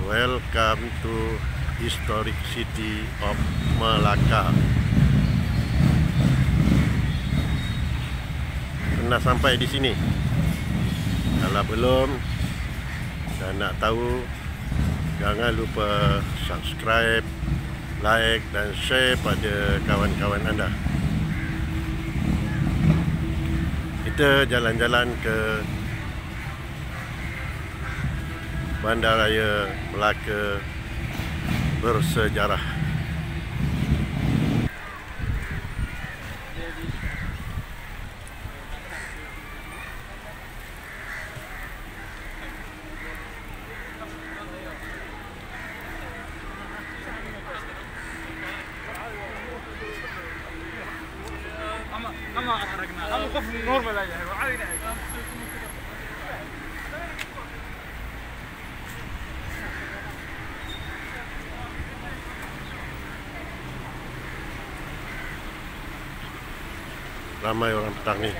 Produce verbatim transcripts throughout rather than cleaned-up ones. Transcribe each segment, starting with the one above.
Welcome to historic city of Melaka. Pernah sampai di sini? Kalau belum dan nak tahu, jangan lupa subscribe, like dan share pada kawan-kawan anda. Kita jalan-jalan ke Bandaraya Melaka bersejarah. Ramai orang petang ni.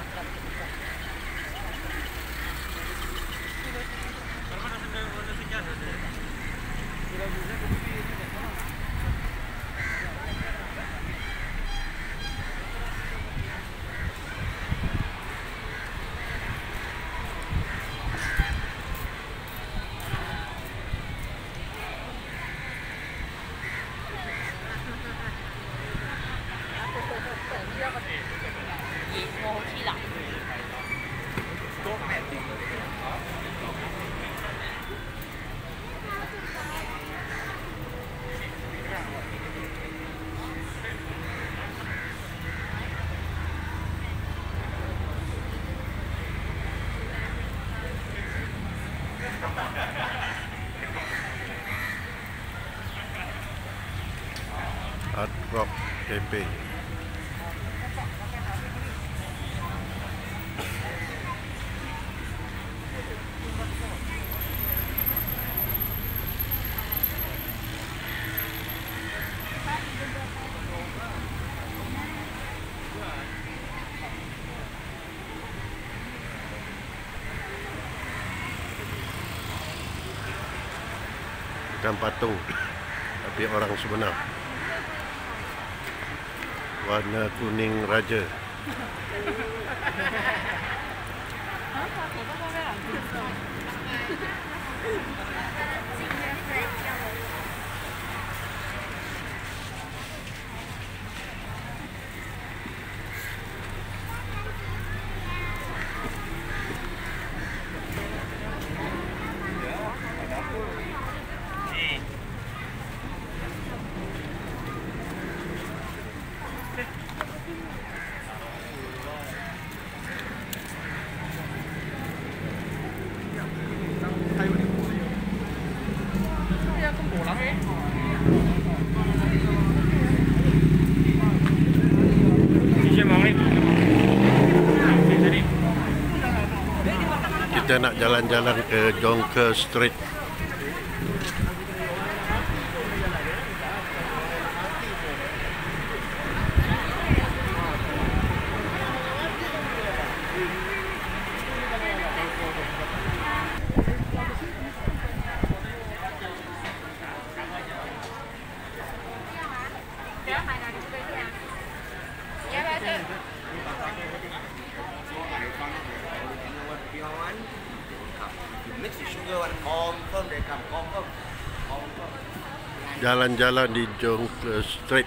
Hard Rock Cafe. Bukan patung, tapi orang sebenar. Warna kuning raja. Kita nak jalan-jalan ke Jonker Street. Jalan-jalan di Jonker Street.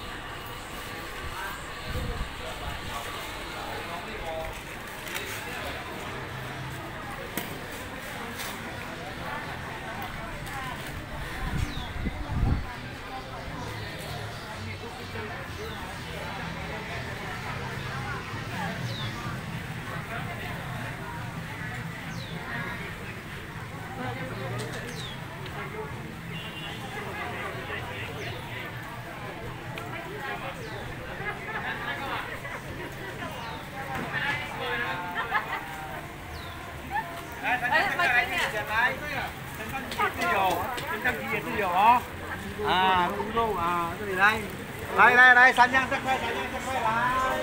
À, đúng không? À, cái này đây. Đây, đây, đây, sẵn nhang sắc khoai, sẵn nhang sắc khoai lại.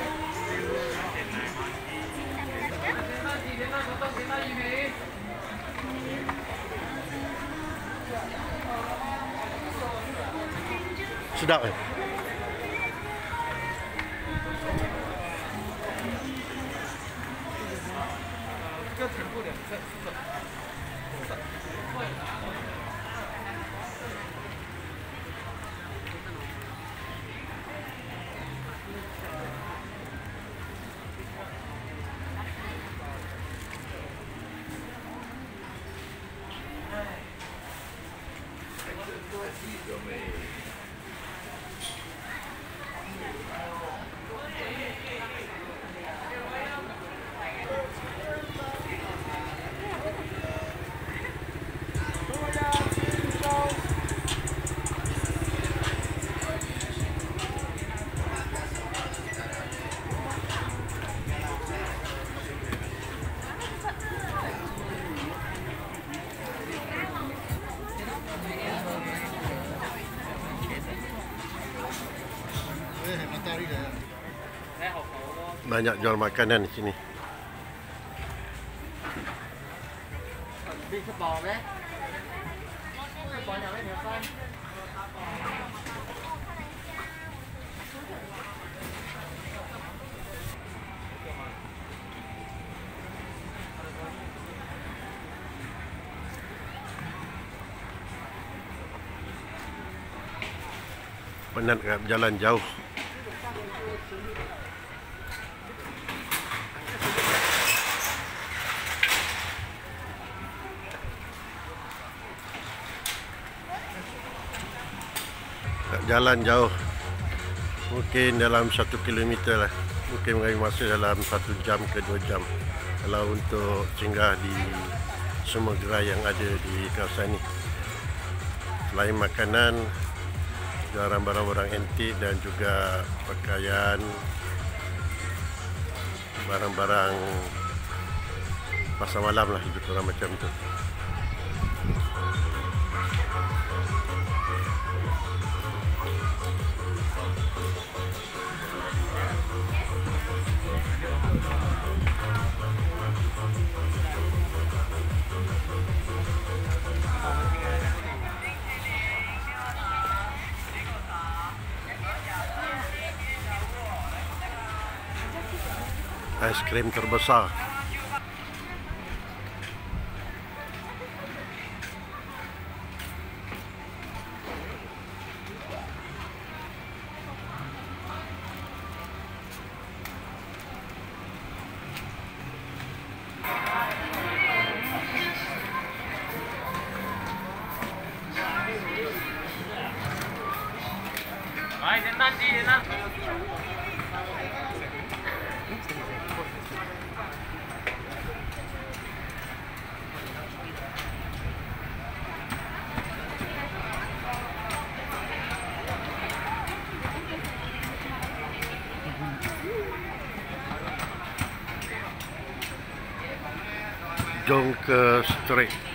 Sedap eh? Banyak jual makanan di sini. Penat jalan jauh. Jalan jauh, mungkin dalam satu kilometer lah, mungkin mengambil masa dalam satu jam ke dua jam kalau untuk singgah di semua gerai yang ada di kawasan ini. Selain makanan, jualan barang-barang antik dan juga pakaian, barang-barang pasar malam lah, lebih kurang macam tu. Es krim terbesar. Hai, senang di, senang. Jongke Street.